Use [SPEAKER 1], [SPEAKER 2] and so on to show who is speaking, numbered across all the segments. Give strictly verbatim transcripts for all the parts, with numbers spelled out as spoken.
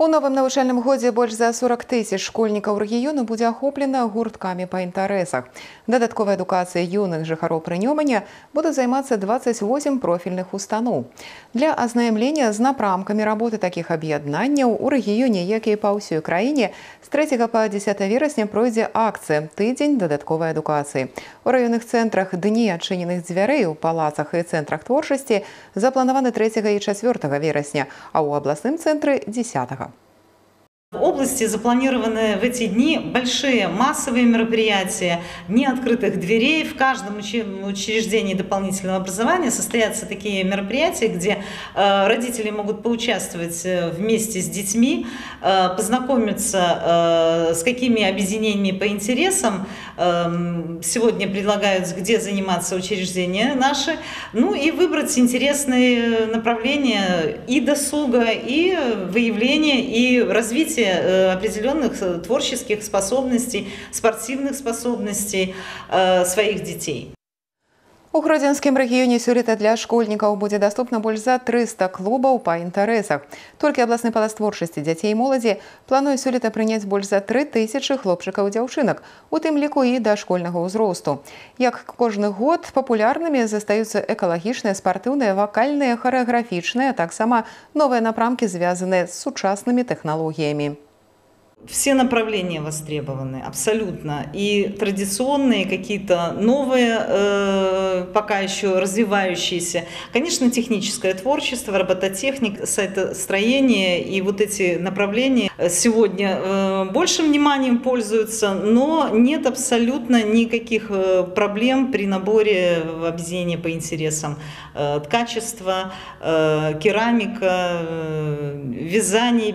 [SPEAKER 1] У новым навучальным годзе больш за сорок тысяч школьнікаў рэгіёну будзе ахоплена гурткамі па інтарэсах. Дадатковай адукацыяй юных жыхароў Прынёмання будуць займацца дваццаць восем профільных устаноў. Для азнаямлення з напрамкамі работы такіх аб'яднанняў у рэгіёне, як і па ўсёй краіне, з трэцяга па дзесятае верасня пройдзе акцыя «Тыдзень дадатковай адукацыі». У раённых цэнтрах дні адчыненых дзвярэй у палацах і цэнтрах творчасці запланаваны трэцяга і чацвёртага верасня, а ў абласным цэнтры дзесятага.
[SPEAKER 2] В области запланированы в эти дни большие массовые мероприятия, дни открытых дверей. В каждом учреждении дополнительного образования состоятся такие мероприятия, где родители могут поучаствовать вместе с детьми, познакомиться с какими объединениями по интересам сегодня предлагают, где заниматься учреждения наши, ну и выбрать интересные направления и досуга, и выявления, и развития определенных творческих способностей, спортивных способностей э, своих детей.
[SPEAKER 1] У Гродзенскім рэгіёне сёлета для школьнікаў будзе даступна больш за трыста клубаў па інтарэсах. Толькі абласны палац творчасці дзяцей і моладзі плануе сёлета прыняць больш за тры тысячы хлопчыкаў і дзяўчынак, у тым ліку і дашкольнага ўзросту. Як кожны год папулярнымі застаюцца экалагічныя, спартыўныя, вакальныя, харэаграфічныя, а таксама новыя напрамкі, звязаныя з сучаснымі тэхналогіямі.
[SPEAKER 2] Все направления востребованы, абсолютно. И традиционные, какие-то новые, э, пока еще развивающиеся. Конечно, техническое творчество, робототехник, сайтостроение и вот эти направления сегодня э, большим вниманием пользуются, но нет абсолютно никаких проблем при наборе в объединение по интересам. Э, ткачество, э, керамика, э, вязание,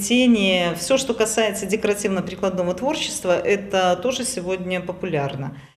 [SPEAKER 2] бисероплетение, все, что касается декоративно-прикладного творчества, это тоже сегодня популярно.